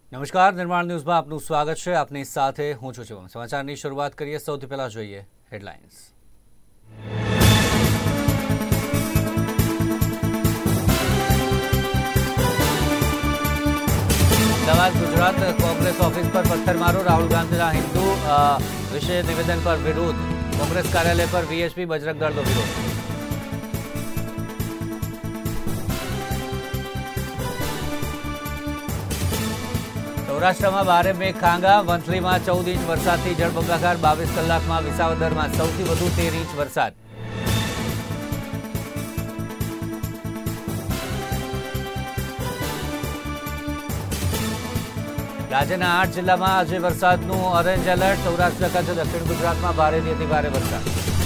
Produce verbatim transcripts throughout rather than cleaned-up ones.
નમસ્કાર, નિર્માણ ન્યૂઝમાં આપનું સ્વાગત છે। આપની સાથે હું છું શિવમ। સમાચારની શરૂઆત કરીએ। સૌથી પહેલા જોઈએ હેડલાઇન્સ। અમદાવાદ ગુજરાત કોંગ્રેસ ઓફિસ પર પથ્થરમારો, રાહુલ ગાંધીના હિન્દુ વિશે નિવેદન પર વિરોધ, કોંગ્રેસ કાર્યાલય પર વીએચપી બજરંગ દળનો વિરોધ। સૌરાષ્ટ્રમાં ભારે મેઘ ખાંગા, વંથલીમાં ચૌદ ઇંચ વરસાદથી જળબંબાકાર, બાવીસ કલાકમાં વિસાવદરમાં સૌથી વધુ તેર ઇંચ વરસાદ। રાજ્યના આઠ જિલ્લામાં આજે વરસાદનું ઓરેન્જ એલર્ટ, સૌરાષ્ટ્ર, કચ્છ, દક્ષિણ ગુજરાતમાં ભારેથી અતિભારે વરસાદ।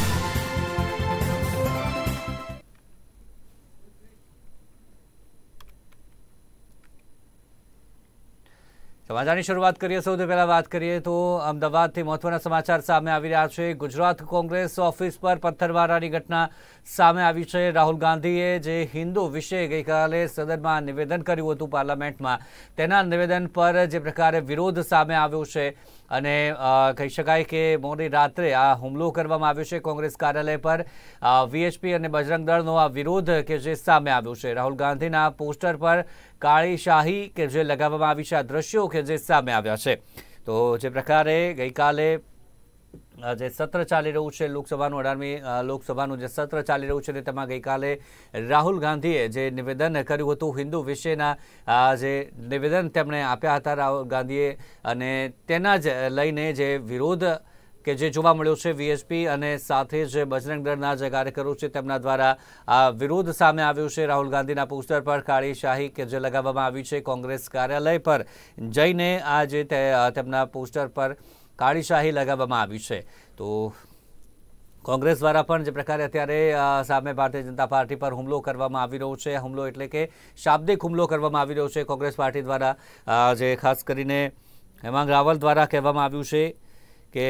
સમાચારની શરૂઆત કરીએ। સૌથી પહેલા વાત કરીએ તો અમદાવાદથી મહત્વના સમાચાર સામે આવી રહ્યા છે। ગુજરાત કોંગ્રેસ ઓફિસ પર પથ્થરમારાની ઘટના સામે આવી છે। રાહુલ ગાંધીએ જે હિન્દુ વિશે ગઈકાલે સદનમાં નિવેદન કર્યું હતું પાર્લામેન્ટમાં, તેના નિવેદન પર જે પ્રકારે વિરોધ સામે આવ્યો છે અને કહી શકાય કે મોડી રાત્રે આ હુમલો કરવામાં આવ્યો છે કોંગ્રેસ કાર્યાલય પર। વીએચપી અને બજરંગ દળનો આ વિરોધ કે જે સામે આવ્યો છે, રાહુલ ગાંધીના પોસ્ટર પર કાળી શાહી કે જે લગાવવામાં આવી છે, આ દ્રશ્યો કે જે સામે આવ્યા છે। તો જે પ્રકારે ગઈકાલે જે સત્ર ચાલી રહ્યું છે લોકસભાનું, અઢારમી લોકસભાનું જે સત્ર ચાલી રહ્યું છે તેમાં ગઈકાલે રાહુલ ગાંધીએ જે નિવેદન કર્યું હતું હિન્દુ વિશેના, જે નિવેદન તેમણે આપ્યા હતા રાહુલ ગાંધીએ, અને તેના જ લઈને જે વિરોધ કે જે જોવા મળ્યો છે વીએચપી અને સાથે જ બજરંગ દળના જે કાર્યકરો છે તેમના દ્વારા આ વિરોધ સામે આવ્યો છે। રાહુલ ગાંધીના પોસ્ટર પર કાળી શાહી કે જે લગાવવામાં આવી છે, કોંગ્રેસ કાર્યાલય પર જઈને આ જે તેમના પોસ્ટર પર કાળી શાહી લગાવવામાં આવી છે। તો કોંગ્રેસ દ્વારા પણ જે પ્રકારે અત્યારે સામે ભારતીય જનતા પાર્ટી પર હુમલો કરવામાં આવી રહ્યો છે, હુમલો એટલે કે શાબ્દિક હુમલો કરવામાં આવી રહ્યો છે કોંગ્રેસ પાર્ટી દ્વારા, જે ખાસ કરીને હેમાંગ રાવલ દ્વારા કહેવામાં આવ્યું છે કે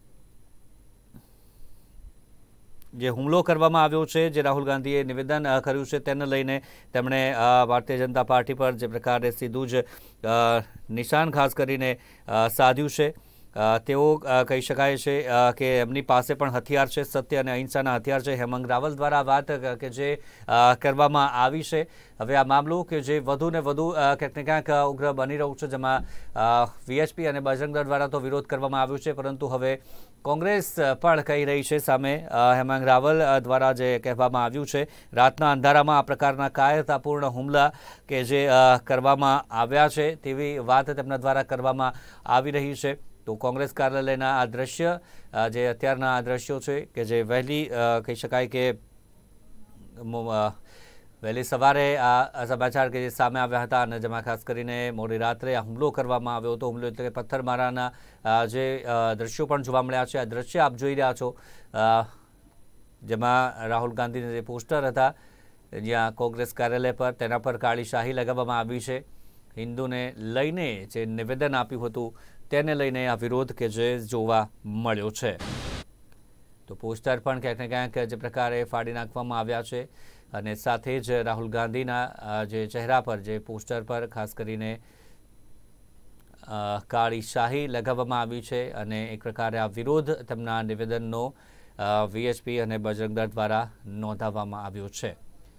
જે હુમલો કરવામાં આવ્યો છે, જે રાહુલ ગાંધીએ નિવેદન કર્યું છે તેને લઈને તેમણે ભારતીય જનતા પાર્ટી પર જે પ્રકારે સીધું જ નિશાન ખાસ કરીને સાધ્યું છે। તેઓ કહી શકાય છે કે એમની પાસે પણ હથિયાર છે, સત્ય અને અહિંસાના હથિયાર છે। હેમાંગ રાવલ દ્વારા વાત કે જે કરવામાં આવી છે। હવે આ મામલો કે જે વધુ ને વધુ ક્યાંક ને ક્યાંક ઉગ્ર બની રહ્યું છે, જેમાં વીએચપી અને બજરંગ દળ દ્વારા તો વિરોધ કરવામાં આવ્યો છે, પરંતુ હવે કોંગ્રેસ પણ કહી રહી છે સામે હેમાંગ રાવલ દ્વારા જે કહેવામાં આવ્યું છે, રાતના અંધારામાં આ પ્રકારના કાયરતાપૂર્ણ હુમલા કે જે કરવામાં આવ્યા છે તેવી વાત તેમના દ્વારા કરવામાં આવી રહી છે। તો કોંગ્રેસ કાર્યાલયના આ દ્રશ્ય, જે અત્યારના આ દ્રશ્યો છે કે જે વહેલી કહી શકાય કે વહેલી સવારે આ સમાચાર કે જે સામે આવ્યા હતા, અને જેમાં ખાસ કરીને મોડી રાત્રે આ હુમલો કરવામાં આવ્યો હતો। હુમલો એટલે કે પથ્થરમારાના જે દ્રશ્યો પણ જોવા મળ્યા છે। આ દ્રશ્ય આપ જોઈ રહ્યા છો, જેમાં રાહુલ ગાંધીના જે પોસ્ટર હતા જ્યાં કોંગ્રેસ કાર્યાલય પર, તેના પર કાળી શાહી લગાવવામાં આવી છે। હિન્દુને લઈને જે નિવેદન આપ્યું હતું તેને લઈને આ વિરોધ કે જે જોવા મળ્યો છે। તો પોસ્ટર પણ ક્યાંક ને ક્યાંક જે પ્રકારે ફાડી નાખવામાં આવ્યા છે, અને સાથે જ રાહુલ ગાંધીના જે ચહેરા પર, જે પોસ્ટર પર ખાસ કરીને કાળી શાહી લગાવવામાં આવી છે, અને એક પ્રકારે આ વિરોધ તેમના નિવેદનનો વીએચપી અને બજરંગ દળ દ્વારા નોંધાવવામાં આવ્યો છે।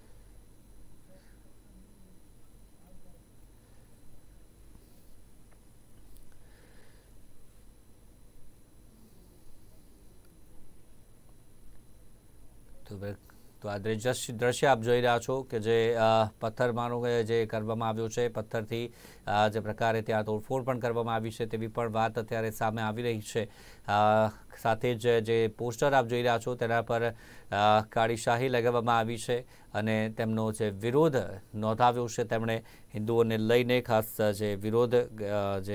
તો આ દ્રશ્ય આપ જોઈ રહ્યા છો કે જે પથ્થરમારો જે કરવામાં આવ્યો છે, પથ્થરથી જે પ્રકારે ત્યાં તોડફોડ પણ કરવામાં આવી છે તેવી પણ વાત અત્યારે સામે આવી રહી છે। સાથે જ જે પોસ્ટર આપ જોઈ રહ્યા છો તેના પર કાળી શાહી લગાવવામાં આવી છે, અને તેમનો જે વિરોધ નોંધાવ્યો છે તેમણે હિન્દુઓને લઈને ખાસ જે વિરોધ જે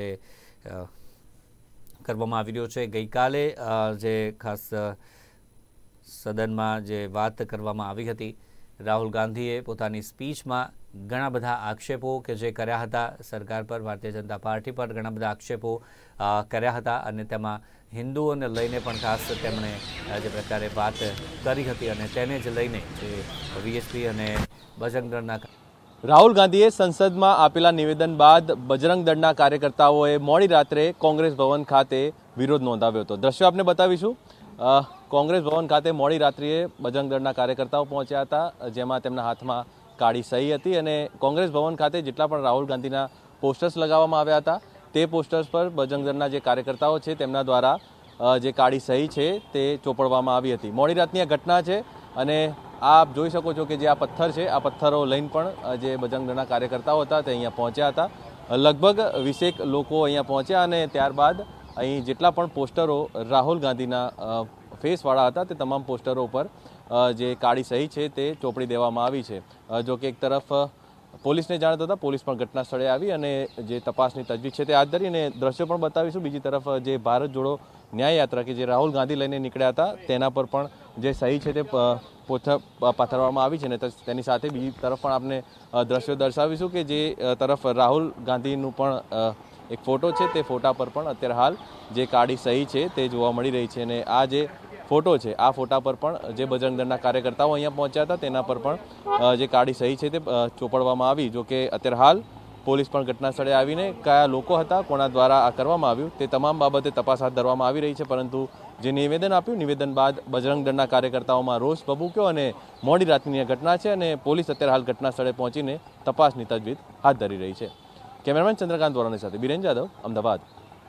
કરવામાં આવી રહ્યો છે। ગઈકાલે જે ખાસ સદનમાં જે વાત કરવામાં આવી હતી, રાહુલ ગાંધીએ પોતાની સ્પીચમાં ઘણા બધા આક્ષેપો કે જે કર્યા હતા સરકાર પર, ભારતીય જનતા પાર્ટી પર ઘણા બધા આક્ષેપો કર્યા હતા, અને તેમાં હિન્દુઓને લઈને પણ ખાસ તેમણે જે પ્રકારે વાત કરી હતી, અને તેને જ લઈને જે વીએચપી અને બજરંગ દળના રાહુલ ગાંધીએ સંસદમાં આપેલા નિવેદન બાદ બજરંગ દળના કાર્યકર્તાઓએ મોડી રાત્રે કોંગ્રેસ ભવન ખાતે વિરોધ નોંધાવ્યો હતો। દ્રશ્યો આપને બતાવીશું। કોંગ્રેસ ભવન ખાતે મોડી રાત્રિએ બજરંગ દળના કાર્યકર્તાઓ પહોંચ્યા હતા, જેમાં તેમના હાથમાં કાળી સહી હતી અને કોંગ્રેસ ભવન ખાતે જેટલા પણ રાહુલ ગાંધીના પોસ્ટર્સ લગાવવામાં આવ્યા હતા તે પોસ્ટર્સ પર બજરંગ દળના જે કાર્યકર્તાઓ છે તેમના દ્વારા જે કાળી સહી છે તે ચોપડવામાં આવી હતી। મોડી રાતની આ ઘટના છે અને आप જોઈ શકો છો કે જે આ પથ્થર છે આ પથ્થરો લઈને પણ જે બજરંગ દળના કાર્યકર્તાઓ હતા તે અહીંયા પહોંચ્યા હતા। લગભગ વીસેક લોકો અહીંયા પહોંચ્યા અને ત્યારબાદ અહીં જેટલા પણ પોસ્ટરો રાહુલ ગાંધીના ફેસવાળા હતા તે તમામ પોસ્ટરો ઉપર જે કાળી સહી છે તે ચોપડી દેવામાં આવી છે। જો કે એક તરફ પોલીસને જાણ થતાં પોલીસ પણ ઘટના સ્થળે આવી અને જે તપાસની તજવીજ છે તે હાથ ધરી અને દ્રશ્યો પણ બતાવીશું। બીજી તરફ જે ભારત જોડો ન્યાય યાત્રા કે જે રાહુલ ગાંધી લઈને નીકળ્યા હતા તેના પર પણ જે સહી છે તે પાથરવામાં આવી છે ને તેની સાથે બીજી તરફ પણ આપણે દ્રશ્યો દર્શાવીશું કે જે તરફ રાહુલ ગાંધીનું પણ એક ફોટો છે તે ફોટા પર પણ અત્યારે હાલ જે કાળી સહી છે તે જોવા મળી રહી છે અને આ જે ફોટો છે આ ફોટા પર પણ જે બજરંગ દળના કાર્યકર્તાઓ અહીંયા પહોંચ્યા હતા તેના પર પણ જે કાળી સહી છે તે ચોપડવામાં આવી। જો કે અત્યારે હાલ પોલીસ પણ ઘટના સ્થળે આવીને કયા લોકો હતા, કોના દ્વારા આ કરવામાં આવ્યું તે તમામ બાબતે તપાસ હાથ ધરવામાં આવી રહી છે। પરંતુ જે નિવેદન આપ્યું નિવેદન બાદ બજરંગ દળના કાર્યકર્તાઓમાં રોષ ભભૂક્યો અને મોડી રાતની ઘટના છે અને પોલીસ અત્યારે હાલ ઘટના સ્થળે પહોંચીને તપાસની તજવીજ હાથ ધરી રહી છે। કેમેરામેન ચંદ્રકાંત વોરાની સાથે બીરેન જાદવ, અમદાવાદ।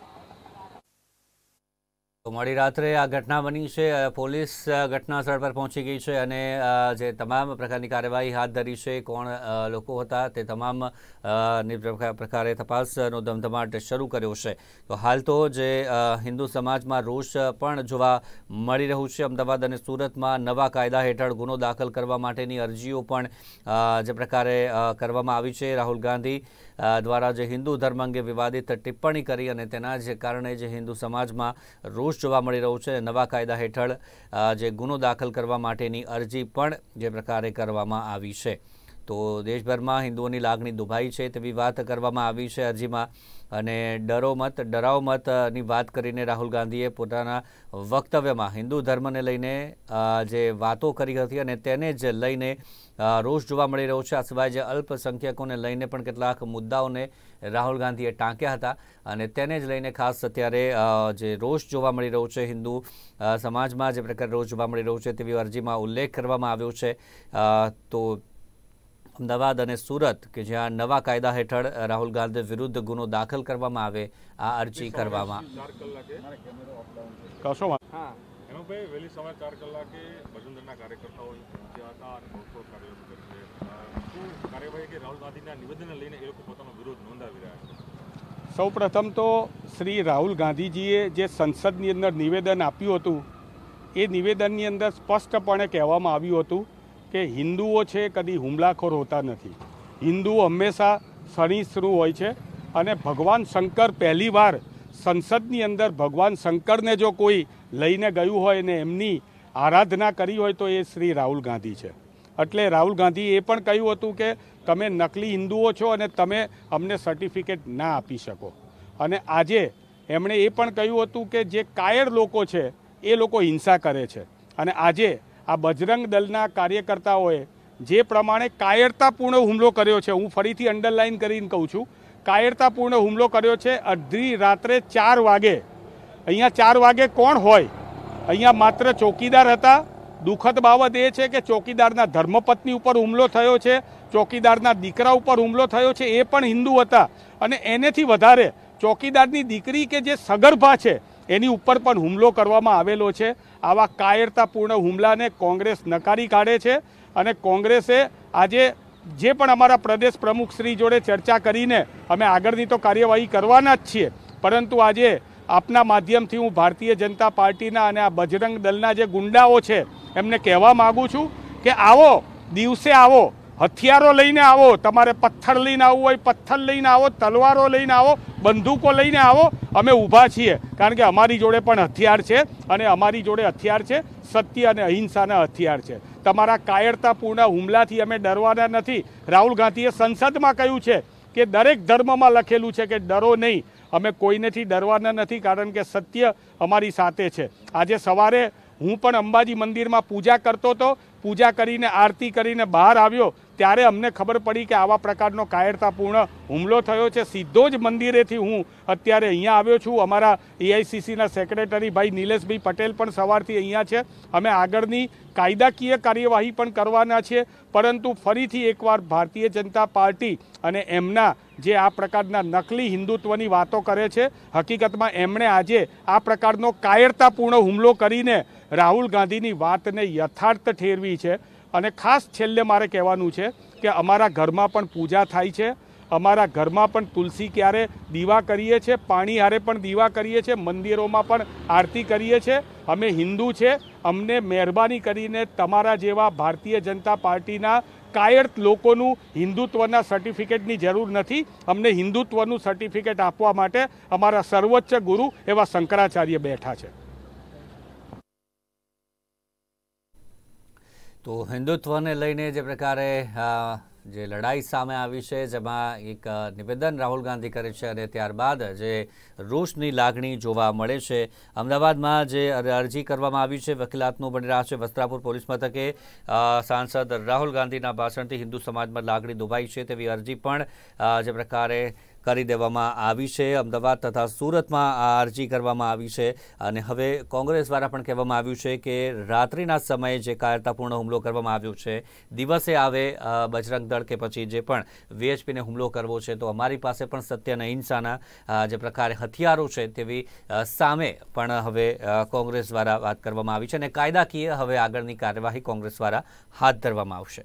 મોડી રાત્રે આ ઘટના બની છે, પોલીસ ઘટના સ્થળ પર પહોંચી ગઈ છે અને જે તમામ પ્રકારની કાર્યવાહી હાથ ધરી છે, કોણ લોકો હતા તે તમામ પ્રકારે તપાસનો ધમધમાટ શરૂ કર્યો છે। તો હાલ તો જે હિન્દુ સમાજમાં રોષ પણ જોવા મળી રહ્યું છે। અમદાવાદ અને સુરતમાં નવા કાયદા હેઠળ ગુનો દાખલ કરવા માટેની અરજીઓ પણ જે પ્રકારે કરવામાં આવી છે। રાહુલ ગાંધી દ્વારા જે હિન્દુ ધર્મ અંગે વિવાદિત ટિપ્પણી કરી અને તેના જ કારણે જે હિન્દુ સમાજમાં રોષ જોવા મળી રહ્યું છે। નવા કાયદા હેઠળ જે ગુનો દાખલ કરવા માટેની અરજી પણ જે પ્રકારે કરવામાં આવી છે। તો દેશભરમાં હિન્દુઓની લાગણી દુભાઈ છે તેવી વાત કરવામાં આવી છે અરજીમાં અને ડરો મત ડરાવ મતની વાત કરીને રાહુલ ગાંધીએ પોતાના વક્તવ્યમાં હિન્દુ ધર્મને લઈને જે વાતો કરી હતી અને તેને જ લઈને રોષ જોવા મળી રહ્યો છે। આ સિવાય જે અલ્પસંખ્યકોને લઈને પણ કેટલાક મુદ્દાઓને રાહુલ ગાંધીએ ટાંક્યા હતા અને તેને જ લઈને ખાસ અત્યારે જે રોષ જોવા મળી રહ્યો છે હિન્દુ સમાજમાં જે પ્રકારે રોષ જોવા મળી રહ્યો છે તેવી અરજીમાં ઉલ્લેખ કરવામાં આવ્યો છે। તો અમદાવાદ અને સુરત કે જ્યાં નવા કાયદા હેઠળ રાહુલ ગાંધી વિરુદ્ધ ગુનો દાખલ કરવામાં આવે આ અરજી કરવામાં સૌ પ્રથમ તો શ્રી રાહુલ ગાંધીજીએ જે સંસદની અંદર નિવેદન આપ્યું હતું એ નિવેદનની અંદર સ્પષ્ટપણે કહેવામાં આવ્યું હતું કે હિન્દુઓ છે કદી હુમલાખોર હોતા નથી, હિન્દુઓ હંમેશા સહિષ્ણુ હોય છે અને ભગવાન શંકર પહેલીવાર સંસદની અંદર ભગવાન શંકરને જો કોઈ લઈને ગયું હોય ને એમની આરાધના કરી હોય તો એ શ્રી રાહુલ ગાંધી છે। એટલે રાહુલ ગાંધીએ એ પણ કહ્યું હતું કે તમે નકલી હિન્દુઓ છો અને તમે અમને સર્ટિફિકેટ ના આપી શકો અને આજે એમણે એ પણ કહ્યું હતું કે જે કાયર લોકો છે એ લોકો હિંસા કરે છે અને આજે આ બજરંગ દળના કાર્યકર્તાઓએ જે પ્રમાણે કાયરતાપૂર્ણ હુમલો કર્યો છે, હું ફરીથી અંડરલાઇન કરીને કહું છું, કાયરતાપૂર્ણ હુમલો કર્યો છે। અડધી રાત્રે ચાર વાગે અહીંયા ચાર વાગે કોણ હોય? અહીંયા માત્ર ચોકીદાર હતા। દુઃખદ બાબત એ છે કે ચોકીદારના ધર્મપત્ની ઉપર હુમલો થયો છે, ચોકીદારના દીકરા ઉપર હુમલો થયો છે, એ પણ હિન્દુ હતા અને એનેથી વધારે ચોકીદારની દીકરી કે જે સગર્ભા છે એની ઉપર પણ હુમલો કરવામાં આવેલો છે। આવા કાયરતાપૂર્ણ હુમલાને કોંગ્રેસ નકારી કાઢે છે અને કોંગ્રેસે આજે જે પણ અમારા પ્રદેશ પ્રમુખ શ્રી જોડે ચર્ચા કરીને અમે આગળની તો કાર્યવાહી કરવાના જ છીએ, પરંતુ આજે આપના માધ્યમથી હું ભારતીય જનતા પાર્ટીના અને આ બજરંગ દળના જે ગુંડાઓ છે એમને કહેવા માગું છું કે આવો દિવસે આવો, હથિયારો લઈને આવો, તમારે પથ્થર લઈને આવવું હોય પથ્થર લઈને આવો, તલવારો લઈને આવો, બંદૂકો લઈને આવો, અમે ઊભા છીએ કારણ કે અમારી જોડે પણ હથિયાર છે અને અમારી જોડે હથિયાર છે સત્ય અને અહિંસાના હથિયાર છે। તમારા કાયરતાપૂર્ણ હુમલાથી અમે ડરવાના નથી। રાહુલ ગાંધીએ સંસદમાં કહ્યું છે કે દરેક ધર્મમાં લખેલું છે કે ડરો નહીં, અમે કોઈનેથી ડરવાના નથી કારણ કે સત્ય અમારી સાથે છે। આજે સવારે હું પણ અંબાજી મંદિરમાં પૂજા કરતો હતો પૂજા કરીને આરતી કરીને બહાર આવ્યો ત્યારે અમને ખબર પડી કે આવા પ્રકારનો કાયરતાપૂર્ણ હુમલો થયો છે। સીધો જ મંદિરેથી હું અત્યારે અહીંયા આવ્યો છું। અમારા એઆઈસીસીના સેક્રેટરી ભાઈ નિલેશભાઈ પટેલ પણ સવારથી અહીંયા છે। અમે આગળની કાયદાકીય કાર્યવાહી પણ કરવાના છે, પરંતુ ફરીથી એકવાર ભારતીય જનતા પાર્ટી અને એમના જે આ પ્રકારના નકલી હિન્દુત્વની વાતો કરે છે, હકીકતમાં એમણે આજે આ પ્રકારનો કાયરતાપૂર્ણ હુમલો કરીને રાહુલ ગાંધીની વાતને યથાર્થ ઠેરવી છે। અને ખાસ છેલ્લે મારે કહેવાનું છે કે અમારા ઘરમાં પણ પૂજા થાય છે, અમારા ઘરમાં પણ તુલસી ક્યારે દીવા કરીએ છીએ, પાણી હારે પણ દીવા કરીએ છીએ, મંદિરોમાં પણ આરતી કરીએ છીએ। અમે હિન્દુ છે, અમને મહેરબાની કરીને તમારા જેવા ભારતીય જનતા પાર્ટીના કાયર લોકોનું હિન્દુત્વના સર્ટિફિકેટની જરૂર નથી। અમને હિન્દુત્વનું સર્ટિફિકેટ આપવા માટે અમારા સર્વોચ્ચ ગુરુ એવા શંકરાચાર્ય બેઠા છે। તો હિન્દુત્વને લઈને જે પ્રકારે જે લડાઈ સામે આવી છે, જેમાં એક નિવેદન રાહુલ ગાંધી કરે છે અને ત્યારબાદ જે રોષની લાગણી જોવા મળે છે। અમદાવાદમાં જે અરજી કરવામાં આવી છે વકીલાતનું બની રહ્યા છે વસ્ત્રાપુર પોલીસ મથકે સાંસદ રાહુલ ગાંધીના ભાષણથી હિન્દુ સમાજમાં લાગણી દુભાઈ છે તેવી અરજી પણ જે પ્રકારે કરી દેવામાં આવી છે। અમદાવાદ તથા સુરતમાં આ અરજી કરવામાં આવી છે અને હવે કોંગ્રેસ દ્વારા પણ કહેવામાં આવ્યું છે કે રાત્રિના સમયે જે કાયરતાપૂર્ણ હુમલો કરવામાં આવ્યો છે, દિવસે આવે બજરંગ દળ કે પછી જે પણ વીએચપીને હુમલો કરવો છે તો અમારી પાસે પણ સત્ય અને અહિંસાના જે પ્રકારે હથિયારો છે તેવી સામે પણ હવે કોંગ્રેસ દ્વારા વાત કરવામાં આવી છે અને કાયદાકીય હવે આગળની કાર્યવાહી કોંગ્રેસ દ્વારા હાથ ધરવામાં આવશે।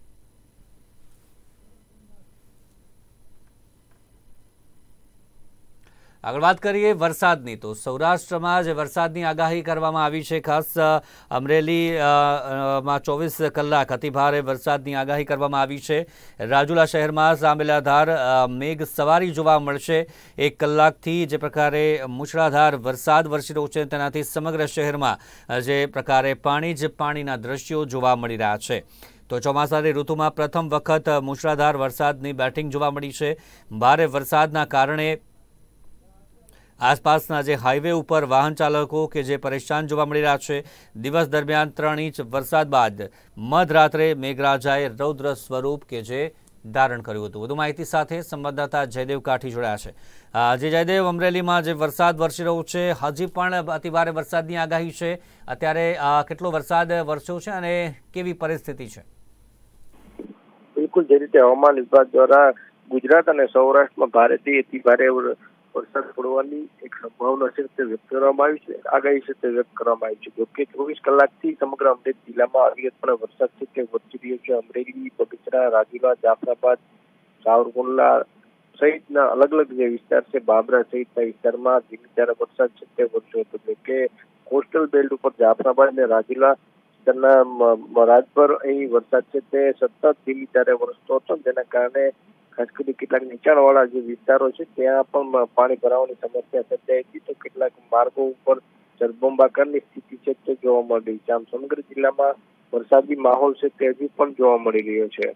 આગળ વાત કરીએ વરસાદની, તો સૌરાષ્ટ્રમાં જે વરસાદની આગાહી કરવામાં આવી છે, ખાસ અમરેલીમાં ચોવીસ કલાક અતિભારે વરસાદની આગાહી કરવામાં આવી છે। રાજુલા શહેરમાં સાંબેલાધાર મેઘ સવારી જોવા મળશે। એક કલાકથી જે પ્રકારે મૂછળાધાર વરસાદ વરસી રહ્યો છે તેનાથી સમગ્ર શહેરમાં જે પ્રકારે પાણી જ પાણીના દ્રશ્યો જોવા મળી રહ્યા છે। તો ચોમાસાની ઋતુમાં પ્રથમ વખત મૂછળાધાર વરસાદની બેટિંગ જોવા મળી છે। ભારે વરસાદના કારણે આસપાસના જે હાઈવે ઉપર વાહન ચાલકો કે જે પરેશાન જોવા મળી રહ્યા છે। દિવસ દરમિયાન ત્રણ ઇંચ વરસાદ બાદ મધરાત્રે મેઘરાજાએ રૌદ્ર સ્વરૂપ કે જે ધારણ કર્યું હતું। વધુ માહિતી સાથે સંવાદદાતા જયદેવ કાઠી જોડાયા છે। જે જયદેવ, અમરેલીમાં જે વરસાદ વરસી રહ્યો છે, હજી પણ અતિભારે વરસાદની આગાહી છે, અત્યારે કેટલો વરસાદ વરસ્યો છે અને કેવી પરિસ્થિતિ છે? બિલકુલ, જે રીતે હવામાન વિભાગ દ્વારા ગુજરાત અને સૌરાષ્ટ્રમાં ભારેથી અતિભારે વરસાદ પડવાની એક સંભાવના છે તે વ્યક્ત કરવામાં આવી છે, આગાહી છે તે વ્યક્ત કરવામાં આવી છે। જોકે ચોવીસ કલાકથી સમગ્ર અમરેલી જિલ્લામાં અવિરતપણે વરસાદ છે તે વરસી રહ્યો છે। અમરેલી, બગસરા, રાજુલા, જાફરાબાદ, સાવરકુંડલા સહિતના અલગ અલગ જે વિસ્તાર છે, બાબરા સહિતના વિસ્તારમાં ધીમી ધારે વરસાદ છે તે વરસ્યો હતો। જોકે કોસ્ટલ બેલ્ટ ઉપર જાફરાબાદ અને રાજુલા વિસ્તારના રાજભર અહીં વરસાદ છે તે સતત ધીમી ધારે વરસતો હતો, જેના કારણે ખાસ કરી કેટલાક નીચાણવાળા જે વિસ્તારો છે ત્યાં પણ પાણી ભરાવાની સમસ્યા સર્જાઈ હતી, તો કેટલાક માર્ગો ઉપર જળબંબાકારની સ્થિતિ છે તે જોવા મળી રહી છે। આમ સમગ્ર જિલ્લામાં વરસાદી માહોલ છે તે હજી પણ જોવા મળી રહ્યો છે।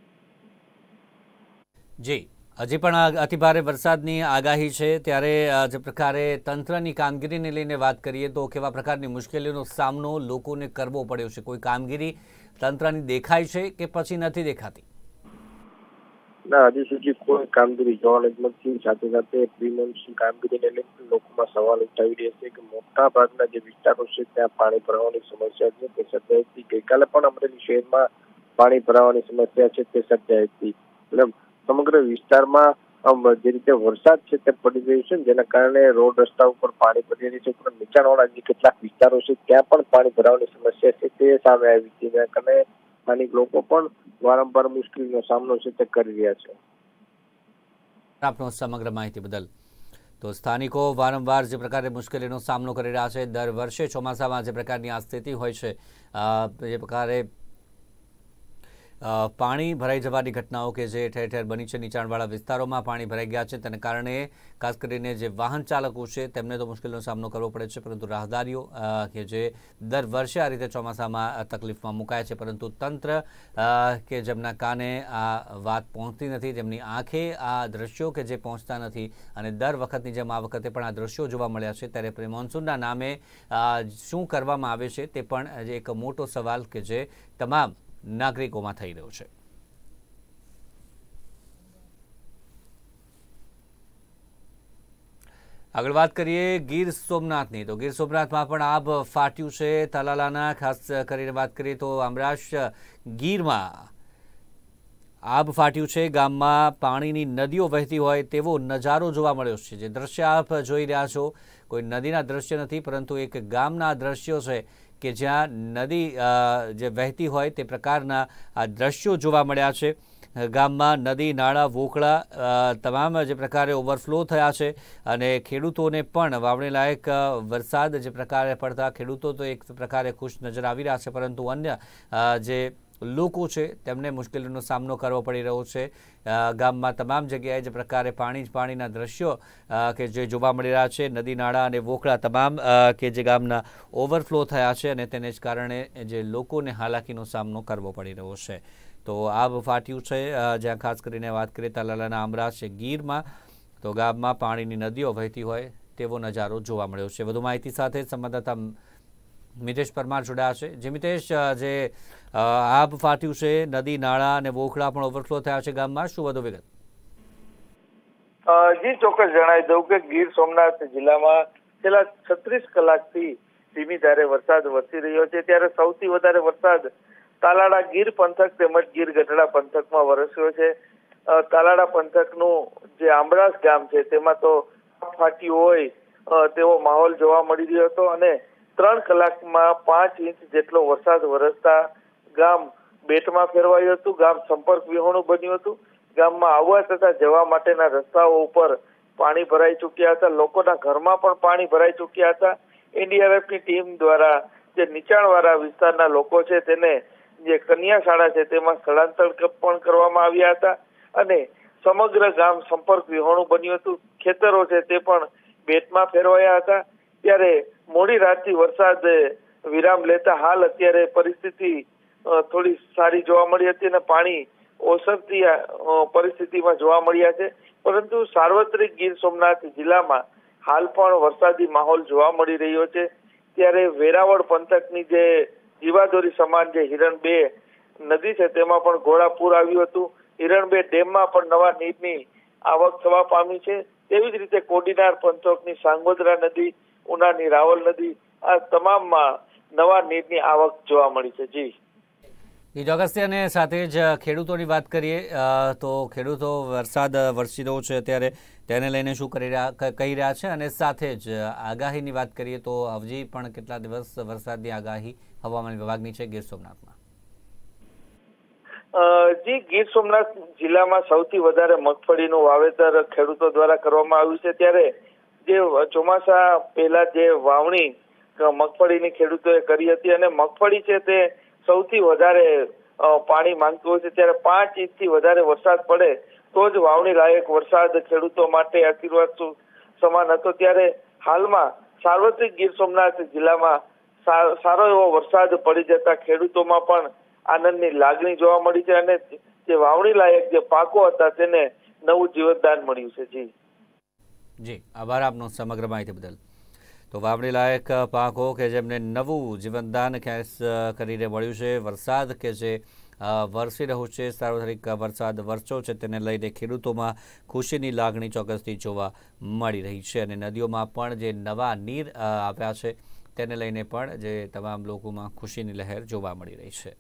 જી, હજી પણ અતિભારે વરસાદની આગાહી છે, ત્યારે જે પ્રકારે તંત્રની કામગીરીને લઈને વાત કરીએ તો કેવા પ્રકારની મુશ્કેલીઓનો સામનો લોકોને કરવો પડ્યો છે? કોઈ કામગીરી તંત્રની દેખાય છે કે પછી નથી દેખાતી? ના, હજી સુધી કોઈ કામગીરી જોવા નથી મળતી। સાથે સાથે પ્રી મોન્સૂન કામગીરીને લઈને લોકોમાં સવાલ ઉઠાવી રહ્યા છે કે મોટા ભાગના જે વિસ્તારો છે ત્યાં પાણી ભરાવાની સમસ્યા છે તે સર્જાઈ હતી। ગઈકાલે પણ અમરેલી શહેરમાં પાણી ભરાવાની સમસ્યા છે તે સર્જાઈ હતી। એટલે સમગ્ર વિસ્તારમાં જે રીતે વરસાદ છે તે પડી રહ્યો છે, જેના કારણે રોડ રસ્તા ઉપર પાણી પડી રહ્યું છે, પણ નીચાણવાળા જે કેટલાક વિસ્તારો છે ત્યાં પણ પાણી ભરાવાની સમસ્યા છે તે સામે આવી છે, જેના કારણે સ્થાનિક લોકો પણ વારંવાર મુશ્કેલીનો સામનો છે તે કરી રહ્યા છે। આપનો સમગ્ર માહિતી બદલ। તો સ્થાનિકો વારંવાર જે પ્રકારે મુશ્કેલીનો સામનો કરી રહ્યા છે, દર વર્ષે ચોમાસામાં જે પ્રકારની આ સ્થિતિ હોય છે, જે પ્રકારે પાણી ભરાઈ જવાની ઘટનાઓ કે જે ઠેર ઠેર બની છે, નીચાણવાળા વિસ્તારોમાં પાણી ભરાઈ ગયા છે, તેને કારણે ખાસ કરીને જે વાહન ચાલકો છે તેમને તો મુશ્કેલીનો સામનો કરવો પડે છે, પરંતુ રાહદારીઓ કે જે દર વર્ષે આ રીતે ચોમાસામાં તકલીફમાં મુકાય છે, પરંતુ તંત્ર કે જેમના કાને આ વાત પહોંચતી નથી, જેમની આંખે આ દ્રશ્યો કે જે પહોંચતા નથી, અને દર વખતની જેમ આ વખતે પણ આ દ્રશ્યો જોવા મળ્યા છે, ત્યારે પ્રી મોન્સૂનના નામે શું કરવામાં આવે છે તે પણ એક મોટો સવાલ કે જે તમામ નાગરિકોમાં થઈ રહ્યો છે. આગળ વાત કરીએ ગીર સોમનાથની, તો ગીર સોમનાથમાં પણ આબ ફાટ્યું છે. તલાલાના ખાસ કરીને વાત કરીએ તો આમરાશ ગીરમાં આબ ફાટ્યું છે. ગામમાં પાણીની નદીઓ વહેતી હોય તેવો નજારો જોવા મળ્યો છે. જે દ્રશ્ય આપ જોઈ રહ્યા છો કોઈ નદીના દ્રશ્ય નથી, પરંતુ એક ગામના દ્રશ્યો છે કે જ્યાં નદી જે વહેતી હોય તે પ્રકારના આ દ્રશ્યો જોવા મળ્યા છે. ગામમાં નદી, નાળા, વોકળા તમામ જે પ્રકારે ઓવરફ્લો થયા છે, અને ખેડૂતોને પણ વાવણી લાયક વરસાદ જે પ્રકારે પડતા ખેડૂતો તો એક પ્રકારે ખુશ નજર આવી રહ્યા છે, પરંતુ અન્ય જે લોકો છે તેમને મુશ્કેલીનો સામનો કરવો પડી રહ્યો છે. ગામમાં તમામ જગ્યાએ જે પ્રકારે પાણી જ પાણીના દ્રશ્યો કે જે જોવા મળી રહ્યા છે, નદી, નાળા અને વોકળા તમામ કે જે ગામના ઓવરફ્લો થયા છે, અને તેને જ કારણે જે લોકોને હાલાકીનો સામનો કરવો પડી રહ્યો છે. તો આબ ફાટ્યું છે. જ્યાં ખાસ કરીને વાત કરીએ તલાલાના આમરાશ ગીરમાં, તો ગામમાં પાણીની નદીઓ વહેતી હોય તેવો નજારો જોવા મળ્યો છે. વધુ માહિતી સાથે સંવાદદાતા મિતેશ પરમાર જોડાયા છે. જે મિતેશ, જે આબ ફાટ્યું છે, નદી, નાળા અને વોખડા પણ ઓવરફ્લો થયા છે ગામમાં, શું વધુ વિગત? જી ચોક્કસ જણાવી દઉં કે ગીર સોમનાથ જિલ્લામાં છેલ્લા છત્રીસ કલાકથી ધીમી ધારે વરસાદ વરસી રહ્યો છે, ત્યારે સૌથી વધારે વરસાદ તાલાળા ગીર પંથક તેમજ ગીર ગઢડા પંથકમાં વરસ્યો છે. તાલાળા પંથકનું જે આમરાસ ગામ છે તેમાં તો ફાટ્યું હોય તેવો માહોલ જોવા મળી રહ્યો હતો, અને ત્રણ કલાકમાં પાંચ ઇંચ જેટલો વરસાદ વરસતા ગામ બેટમાં ફેરવાયું હતું. ગામ સંપર્ક વિહોણું બન્યું હતું. ગામમાં આવવા તથા જવા માટેના રસ્તાઓ ઉપર પાણી ભરાઈ ચૂક્યા હતા. લોકોના ઘરમાં પણ પાણી ભરાઈ ચૂક્યા હતા. એનડીઆરએફની ટીમ દ્વારા જે નીચાણવાળા વિસ્તારના લોકો છે તેને જે કન્યા શાળા છે તેમાં સ્થળાંતર પણ કરવામાં આવ્યા હતા, અને સમગ્ર ગામ સંપર્ક વિહોણું બન્યું હતું. ખેતરો છે તે પણ બેટમાં ફેરવાયા હતા. ત્યારે મોડી રાતથી વરસાદ વિરામ લેતા હાલ અત્યારે પરિસ્થિતિ થોડી સારી જોવા મળી હતી, અને પાણી ઓસરતી પરિસ્થિતિમાં જોવા મળ્યા છે. પરંતુ સાર્વત્રિક ગીર સોમનાથ જિલ્લામાં હાલ પણ વરસાદી માહોલ જોવા મળી રહ્યો છે. ત્યારે વેરાવળ પંથકની જે જીવાદોરી સમાન જે હિરણ બે નદી છે તેમાં પણ ઘોડાપૂર આવ્યું હતું. હિરણ બે ડેમમાં પણ નવા નીરની આવક થવા પામી છે. તેવી જ રીતે કોડીનાર પંથકની સાંગોદરા નદી, ઉનાની રાવલ નદી, આ તમામમાં નવા નીરની આવક જોવા મળી છે. જી ચોક્કસથી. અને સાથે જ ખેડૂતોની વાત કરીએ તો ખેડૂતો વરસાદ વરસી રહ્યો છે ત્યારે તેને લઈને શું કરી રહ્યા કહી રહ્યા છે, અને સાથે જ આગાહીની વાત કરીએ તો હજી પણ કેટલા દિવસ વરસાદની આગાહી હવામાન વિભાગની છે ગીર સોમનાથમાં? જી ગીર સોમનાથ જિલ્લામાં સૌથી વધારે મગફળીનું વાવેતર ખેડૂતો દ્વારા કરવામાં આવ્યું છે. ત્યારે જે ચોમાસા પહેલા જે વાવણી મગફળીની ખેડૂતોએ કરી હતી, અને મગફળી છે તે સૌથી વધારે પાણી માંગતું હોય છે, ત્યારે પાંચ ઇંચથી વધારે વરસાદ પડે તો જ વાવણી લાયક વરસાદ ખેડૂતો માટે આશીર્વાદ સમાન હતો. ત્યારે હાલમાં સાર્વત્રિક ગીર સોમનાથ જિલ્લામાં સારો એવો વરસાદ પડી જતા ખેડૂતોમાં પણ આનંદની લાગણી જોવા મળી છે, અને જે વાવણી લાયક જે પાકો હતા તેને નવું જીવનદાન મળ્યું છે. જી જી આભાર આપનો સમગ્ર માહિતી બદલ. તો વાવણી લાયક પાકો કે જેમને નવું જીવનદાન ખેસ કરીને મળ્યું છે. વરસાદ કે જે વરસી રહ્યું છે, સાર્વત્રિક વરસાદ વરસ્યો છે, તેને લઈને ખેડૂતોમાં ખુશીની લાગણી ચોક્કસથી જોવા મળી રહી છે, અને નદીઓમાં પણ જે નવા નીર આવ્યા છે તેને લઈને પણ જે તમામ લોકોમાં ખુશીની લહેર જોવા મળી રહી છે.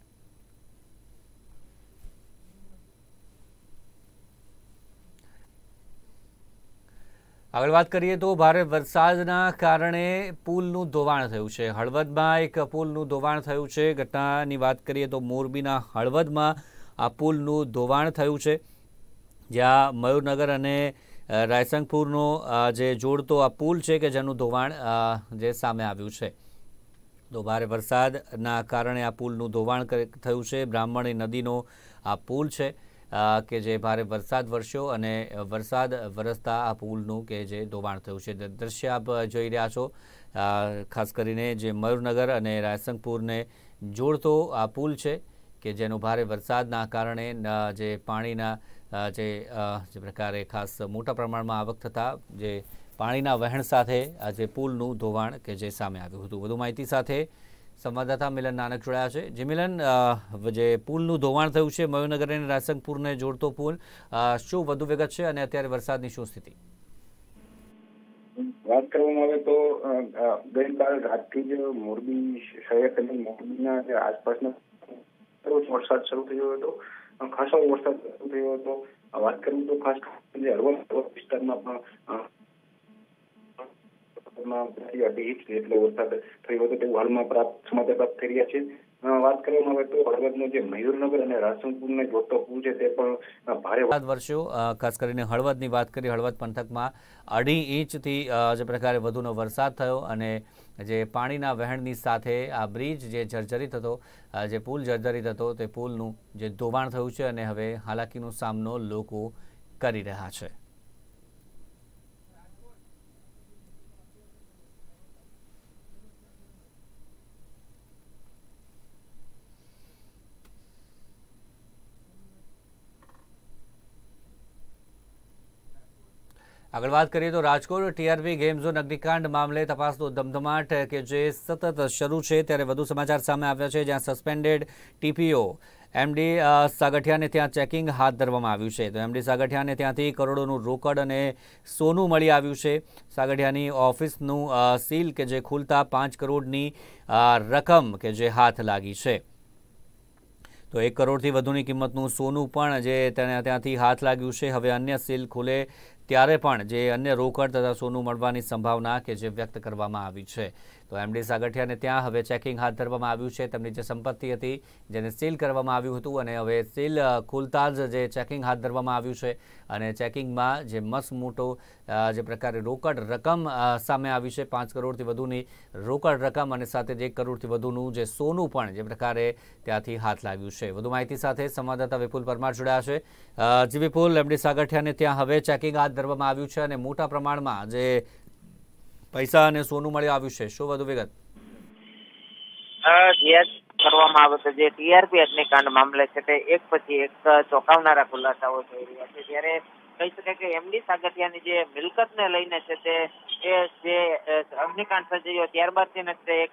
આગળ વાત કરીએ તો ભારે વરસાદના કારણે પુલનું ધોવાણ થયું છે. હળવદમાં એક પુલનું ધોવાણ થયું છે. ઘટનાની વાત કરીએ તો મોરબીના હળવદમાં આ પુલનું ધોવાણ થયું છે, જ્યાં મયુરનગર અને રાયસંગપુરનો જે જોડતો આ પુલ છે કે જેનું ધોવાણ જે સામે આવ્યું છે. તો ભારે વરસાદના કારણે આ પુલનું ધોવાણ થયું છે. બ્રાહ્મણી નદીનો આ પુલ છે કે જે ભારે વરસાદ વરસ્યો અને વરસાદ વરસતા આ પુલનું કે જે ધોવાણ થયું છે. દ્રશ્ય આપ જોઈ રહ્યા છો, ખાસ કરીને જે મયુરનગર અને રાયસંગપુરને જોડતો આ પુલ છે કે જેનો ભારે વરસાદના કારણે જે પાણીના જે જે પ્રકારે ખાસ મોટા પ્રમાણમાં આવક થતાં જે પાણીના વહેણ સાથે આ જે પુલનું ધોવાણ કે જે સામે આવ્યું હતું. વધુ માહિતી સાથે સંવાદદાતા મિલન નાનક જોડાયા છે. જે મિલન, જે પુલનું ધોવાણ થયું છે મયુરનગર અને રાયસંગપુરને જોડતો પુલ, શું વધુ વિગત છે અને અત્યારે વરસાદની શું સ્થિતિ? વાત કરવામાં આવે તો ગઈકાલ રાતથી જ મોરબી શહેર તેમજ મોરબીના જે આસપાસના વરસાદ શરૂ થયો હતો, ખાસો વરસાદ શરૂ થયો હતો. વાત કરીએ તો ખાસ કરીને હળવદ વિસ્તારમાં પણ અઢી ઇંચ જેટલો વરસાદ થયો હતો તેવું હાલમાં પ્રાપ્ત સમાચાર પ્રાપ્ત થઈ રહ્યા છે. વાત કરવામાં આવે તો હળવદનો જે મયુરનગર અને રાયસંગપુરને જોડતો પુલ છે તે પણ ભારે વરસાદ વરસ્યો. ખાસ કરીને હળવદની વાત કરીએ, હળવદ પંથકમાં અઢી ઇંચથી જે પ્રકારે વધુનો વરસાદ થયો અને જે પાણીના વહેણની સાથે આ બ્રિજ જે જર્જરિત હતો, જે પુલ જર્જરિત હતો, તે પુલનું જે ધોવાણ થયું છે અને હવે હાલાકીનો સામનો લોકો કરી રહ્યા છે. આગળ વાત કરીએ તો રાજકોટ ટીઆરપી ગેમ ઝોન અગ્નિકાંડ મામલે તપાસનો ધમધમાટ કે જે સતત શરૂ છે, ત્યારે વધુ સમાચાર સામે આવ્યા છે, જ્યાં સસ્પેન્ડેડ ટીપીઓ એમડી સાગઠિયાને ત્યાં ચેકિંગ હાથ ધરવામાં આવ્યું છે. તો એમડી સાગઠિયાને ત્યાંથી કરોડોનું રોકડ અને સોનું મળી આવ્યું છે. સાગઠિયાની ઓફિસનું સીલ કે જે ખુલતા પાંચ કરોડની રકમ કે જે હાથ લાગી છે. તો એક કરોડથી વધુની કિંમતનું સોનું પણ જે તેને ત્યાંથી હાથ લાગ્યું છે. હવે અન્ય સીલ ખુલે ત્યારે પણ જે અન્ય રોકડ તથા સોનું મળવાની સંભાવના કે જે વ્યક્ત કરવામાં આવી છે. તો એમડી સાગઠિયાને ત્યાં હવે ચેકિંગ હાથ ધરવામાં આવ્યું છે. તેમની જે સંપત્તિ હતી જેને સીલ કરવામાં આવ્યું હતું અને હવે સીલ ખુલતા જ જે ચેકિંગ હાથ ધરવામાં આવ્યું છે અને ચેકિંગમાં જે મસ્ત મોટો જે પ્રકારે રોકડ રકમ સામે આવી છે, પાંચ કરોડથી વધુની રોકડ રકમ અને સાથે જ એક કરોડથી વધુનું જે સોનું પણ જે પ્રકારે ત્યાંથી હાથ લાગ્યું છે. વધુ માહિતી સાથે સંવાદદાતા વિપુલ પરમાર જોડાયા છે. જી વિપુલ, એમડી સાગઠિયાને ત્યાં હવે ચેકિંગ હાથ ધરવામાં આવ્યું છે અને મોટા પ્રમાણમાં જે પૈસા અને સોનું મળી આવ્યું છે, શું વધુ વિગત? કરવામાં આવે છે જે ટીઆરપી અગ્નિકાંડ મામલે છે તે એક પછી એક ચોંકાવનારા ખુલાસાઓ થઈ રહ્યા છે. ત્યારે કહી શકાય કે એમડી સાગઠિયાની જે મિલકતને લઈને છે તે જે અગ્નિકાંડ સર્જાયો ત્યારબાદ તેને એક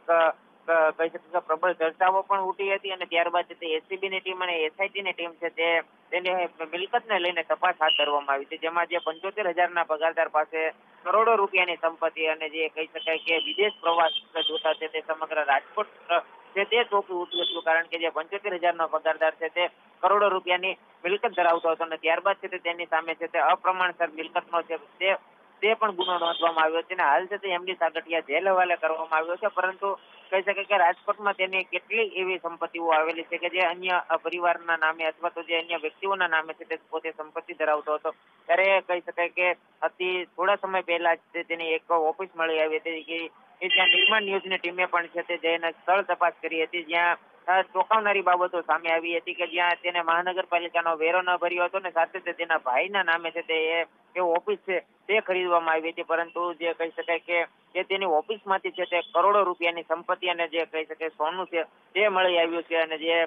કહી શકાય કે પ્રબળ ચર્ચાઓ પણ ઉઠી હતી અને ત્યારબાદ તે એસીબીની ટીમ અને એસઆઈટીની ટીમ છે તે તેની મિલકતને લઈને તપાસ હાથ ધરવામાં આવી છે, જેમાં જે પંચોતેર હજારના પગારદાર પાસે કરોડો રૂપિયાની સંપત્તિ અને જે કહી શકાય કે વિદેશ પ્રવાસ જોતા છે તે સમગ્ર રાજકોટ છે તે ચોખ્ખું ઉઠ્યું હતું, કારણ કે જે પંચોતેર હજારનો પગારદાર છે તે કરોડો રૂપિયાની મિલકત ધરાવતો હતો અને ત્યારબાદ છે તે તેની સામે છે તે અપ્રમાણસર મિલકતનો છે તે તે પણ ગુનો નોંધવામાં આવ્યો છે અને હાલ છે તે એમડી સાગઠિયા જેલ હવાલે કરવામાં આવ્યો છે. પરંતુ કહી શકાય કે રાજકોટમાં તેની કેટલી એવી સંપત્તિઓ આવેલી છે કે જે અન્ય પરિવારના નામે અથવા તો જે અન્ય વ્યક્તિઓના નામે છે તે પોતે સંપત્તિ ધરાવતો હતો. ત્યારે કહી શકાય કે અતિ થોડા સમય પહેલા જ તેની એક ઓફિસ મળી આવી હતી કે એ જ્યાં નિર્માણ ન્યૂઝની ટીમે પણ છે તે જઈને સ્થળ તપાસ કરી હતી, જ્યાં ચોંકાવનારી બાબતો સામે આવી હતી કે જ્યાં તેને મહાનગરપાલિકાનો વેરો ન ભર્યો હતો ને સાથે જ તેના ભાઈના નામે છે તે એ ઓફિસ છે તે ખરીદવામાં આવી હતી. પરંતુ જે કહી શકાય કે જે તેની ઓફિસમાંથી છે તે કરોડો રૂપિયાની સંપત્તિ અને જે કહી શકાય સોનું છે તે મળી આવ્યું છે અને જે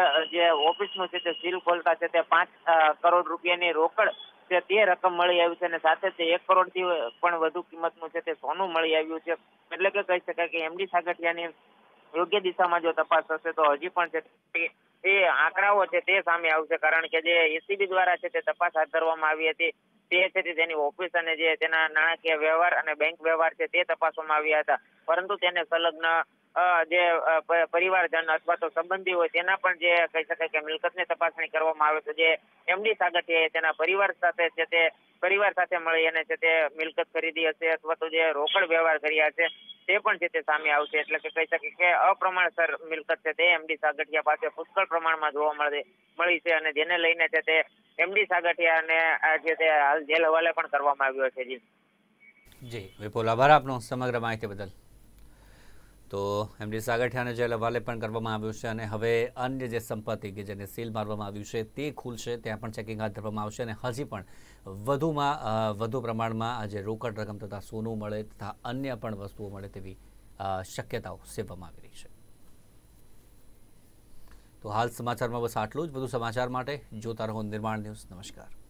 જે ઓફિસનું છે તે સીલ ખોલતા છે તે પાંચ કરોડ રૂપિયાની રોકડ છે તે રકમ મળી આવી છે અને સાથે જ એક કરોડથી પણ વધુ કિંમતનું છે તે સોનું મળી આવ્યું છે. એટલે કે કહી શકાય કે એમડી સાગઠિયાની યોગ્ય દિશામાં જો તપાસ થશે તો હજી પણ છે એ આંકડાઓ છે તે સામે આવશે, કારણ કે જે એસીબી દ્વારા છે તે તપાસ હાથ ધરવામાં આવી હતી તે છે તે તેની ઓફિસ અને જે તેના નાણાકીય વ્યવહાર અને બેંક વ્યવહાર છે તે તપાસવામાં આવ્યા હતા. પરંતુ તેને સંલગ્ન જે પરિવારજન અથવા તો સંબંધી હોય તેના પણ જે કહી શકાય કે મિલકતની તપાસણી કરવામાં આવે તો જે એમડી સાગઠિયાએ તેના પરિવાર સાથે છે તે પરિવાર સાથે મળી અને છે તે મિલકત ખરીદી હશે અથવા તો જે રોકડ વ્યવહાર કર્યા છે તે પણ છે તે સામે આવશે. એટલે કે કહી શકાય કે અપ્રમાણસર મિલકત છે તે એમડી સાગઠિયા પાસે પુષ્કળ પ્રમાણમાં જોવા મળે મળી છે અને જેને લઈને છે તે એમડી સાગઠિયાને જે તે હાલ જેલ હવાલે પણ કરવામાં આવ્યો છે. જી જી વિપુલ, આભાર આપનો સમગ્ર માહિતી બદલ. તો એમડી સાગઠિયાને જેલ હવાલે પણ કરવામાં આવ્યું છે અને હવે અન્ય જે સંપત્તિ કે જેને સીલ મારવામાં આવ્યું છે તે ખુલશે, ત્યાં પણ ચેકિંગ હાથ ધરવામાં આવશે અને હજી પણ વધુમાં વધુ પ્રમાણમાં આજે રોકડ રકમ તથા સોનું મળે તથા અન્ય પણ વસ્તુઓ મળે તેવી શક્યતાઓ સેવવામાં આવી રહી છે. તો હાલ સમાચારમાં બસ આટલું જ. વધુ સમાચાર માટે જોતા રહો નિર્માણ ન્યૂઝ. નમસ્કાર.